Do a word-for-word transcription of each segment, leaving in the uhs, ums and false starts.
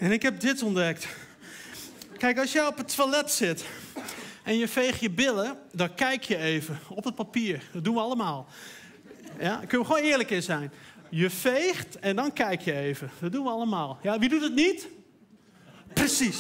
En ik heb dit ontdekt. Kijk, als jij op het toilet zit en je veegt je billen, dan kijk je even op het papier. Dat doen we allemaal. Ja, daar kunnen we gewoon eerlijk in zijn. Je veegt en dan kijk je even. Dat doen we allemaal. Ja, wie doet het niet? Precies.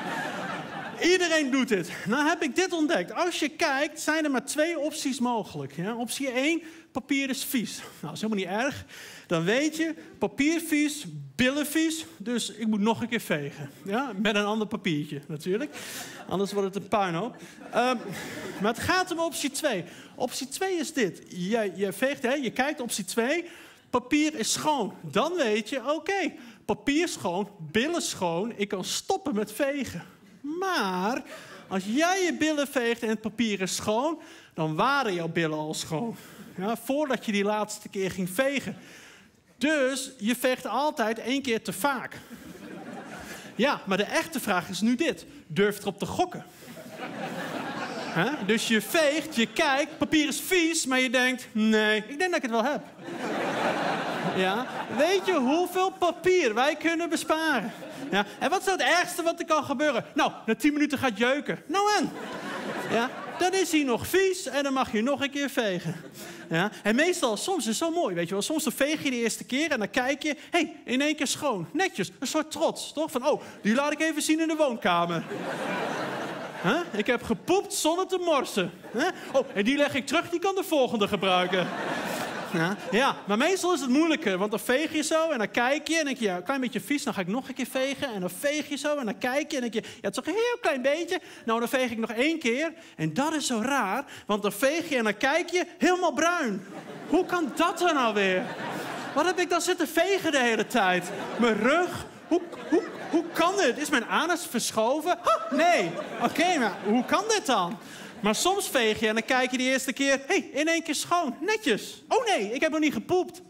Iedereen doet dit. Nou heb ik dit ontdekt. Als je kijkt, zijn er maar twee opties mogelijk. Ja? Optie één, papier is vies. Nou, dat is helemaal niet erg. Dan weet je, papier vies, billen vies. Dus ik moet nog een keer vegen. Ja? Met een ander papiertje natuurlijk. Anders wordt het een puinhoop. Um, maar het gaat om optie twee. Optie twee is dit. Je, je veegt, hè? Je kijkt optie twee. Papier is schoon. Dan weet je, oké, okay, papier schoon, billen schoon. Ik kan stoppen met vegen. Maar als jij je billen veegt en het papier is schoon, dan waren jouw billen al schoon. Ja, voordat je die laatste keer ging vegen. Dus je veegt altijd één keer te vaak. Ja, maar de echte vraag is nu dit. Durf je erop te gokken? Huh? Dus je veegt, je kijkt, papier is vies, maar je denkt, nee, ik denk dat ik het wel heb. Ja? Weet je hoeveel papier wij kunnen besparen? Ja? En wat is nou het ergste wat er kan gebeuren? Nou, na tien minuten gaat jeuken. Nou en? Ja? Dan is hij nog vies en dan mag je nog een keer vegen. Ja? En meestal, soms is het zo mooi, weet je wel. Soms dan veeg je de eerste keer en dan kijk je, hé, hey, in één keer schoon. Netjes, een soort trots, toch? Van, oh, die laat ik even zien in de woonkamer. Huh? Ik heb gepoept zonder te morsen. Huh? Oh, en die leg ik terug, die kan de volgende gebruiken. Ja, ja, maar meestal is het moeilijker, want dan veeg je zo en dan kijk je en dan denk je, ja, een klein beetje vies, dan ga ik nog een keer vegen. En dan veeg je zo en dan kijk je en dan denk je, ja, het is toch een heel klein beetje. Nou, dan veeg ik nog één keer en dat is zo raar, want dan veeg je en dan kijk je, helemaal bruin. Hoe kan dat dan nou weer? Wat heb ik dan zitten vegen de hele tijd? Mijn rug, hoe, hoe, hoe kan dit? Is mijn anus verschoven? Ha, nee, oké, okay, maar hoe kan dit dan? Maar soms veeg je en dan kijk je de eerste keer, hé, hey, in één keer schoon, netjes. Oh nee, ik heb nog niet gepoept.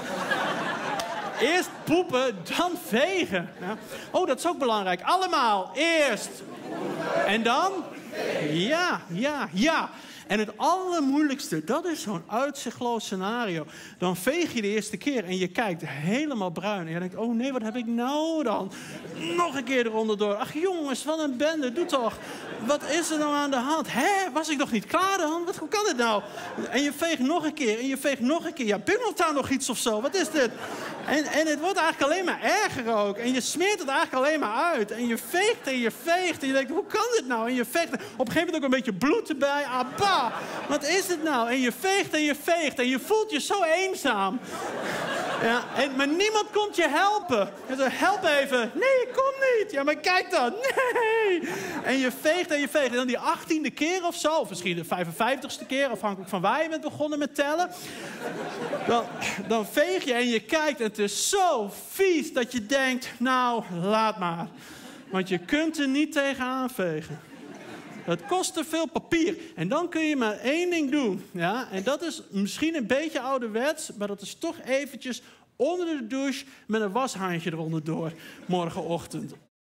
Eerst poepen, dan vegen. Ja. Oh, dat is ook belangrijk. Allemaal, eerst. En dan? Ja, ja, ja. En het allermoeilijkste, dat is zo'n uitzichtloos scenario. Dan veeg je de eerste keer en je kijkt helemaal bruin. En je denkt, oh nee, wat heb ik nou dan? Nog een keer eronder door. Ach jongens, wat een bende, doe toch. Wat is er nou aan de hand? Hè, was ik nog niet klaar dan? Wat, hoe kan dit nou? En je veegt nog een keer en je veegt nog een keer. Ja, bungelt daar nog iets of zo? Wat is dit? En, en het wordt eigenlijk alleen maar erger ook. En je smeert het eigenlijk alleen maar uit. En je veegt en je veegt. En je denkt, hoe kan dit nou? En je veegt. Op een gegeven moment ook een beetje bloed erbij. Abba, wat is het nou? En je veegt en je veegt. En je voelt je zo eenzaam. Ja, en, maar niemand komt je helpen. Je zegt, help even. Nee, ik kom niet. Ja, maar kijk dan. Nee. En je veegt en je veegt. En dan die achttiende keer of zo. Of misschien de vijfenvijftigste keer. Afhankelijk van waar je bent begonnen met tellen. Dan, dan veeg je en je kijkt. En het is zo vies dat je denkt, nou, laat maar. Want je kunt er niet tegenaan vegen. Het kost te veel papier. En dan kun je maar één ding doen. Ja? En dat is misschien een beetje ouderwets. Maar dat is toch eventjes onder de douche met een washaantje eronder door. Morgenochtend.